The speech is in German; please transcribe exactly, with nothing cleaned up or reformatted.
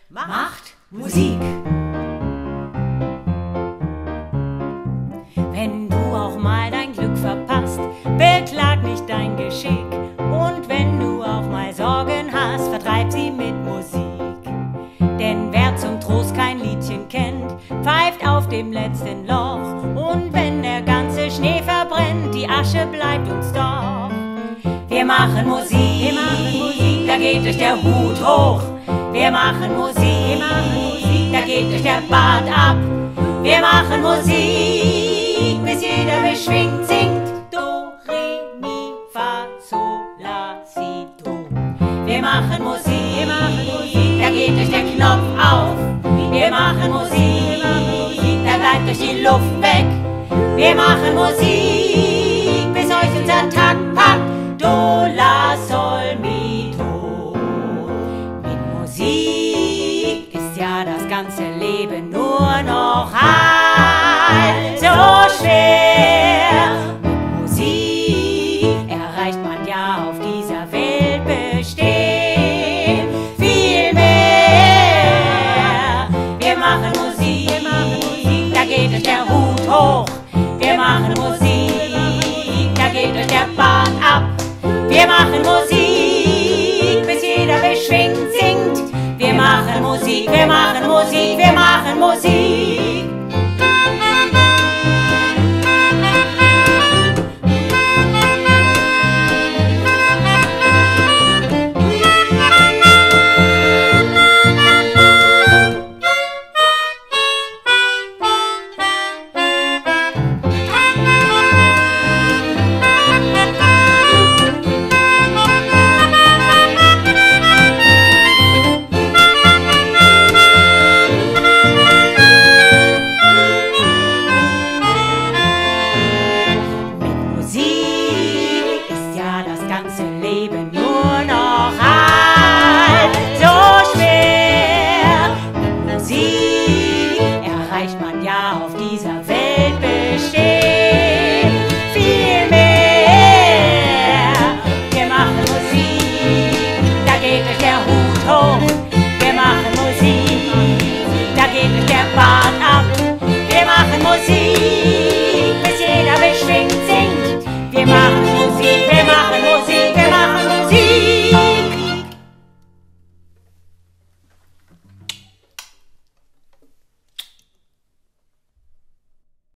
macht Musik. Wenn du auch mal dein Glück verpasst, beklag nicht dein Geschick. Und wenn du auch mal Sorgen hast, vertreib sie mit Musik. Denn wer zum Trost kein Liedchen kennt, pfeift auf dem letzten Loch. Und wenn der ganze Schnee verbrennt, die Asche bleibt uns doch. Wir machen Musik, wir machen Musik, da geht euch der Hut hoch. Wir machen Musik, wir machen Musik, da geht euch der Bart ab. Wir machen Musik, bis jeder beschwingt singt. Do, Re, Mi, Fa, Sol, La, Si, Do. Wir machen Musik, wir machen Musik, da geht euch der Knopf auf. Wir machen Musik, wir machen Musik, da bleibt euch die Luft weg. Wir machen Musik, bis euch unser Takt packt. Do, La, Sol, Mi, Do. Mit Musik ist ja das ganze Leben nur noch halb so schwer. Mit Musik erreicht man ja auf dieser Welt bestimmt viel mehr. Wir machen Musik, wir machen Musik, da geht euch der Hut hoch. Wir machen Musik, da geht euch der Bart ab. Wir machen Musik, bis jeder beschwingt singt. Wir machen Musik, wir machen Musik, wir machen Musik.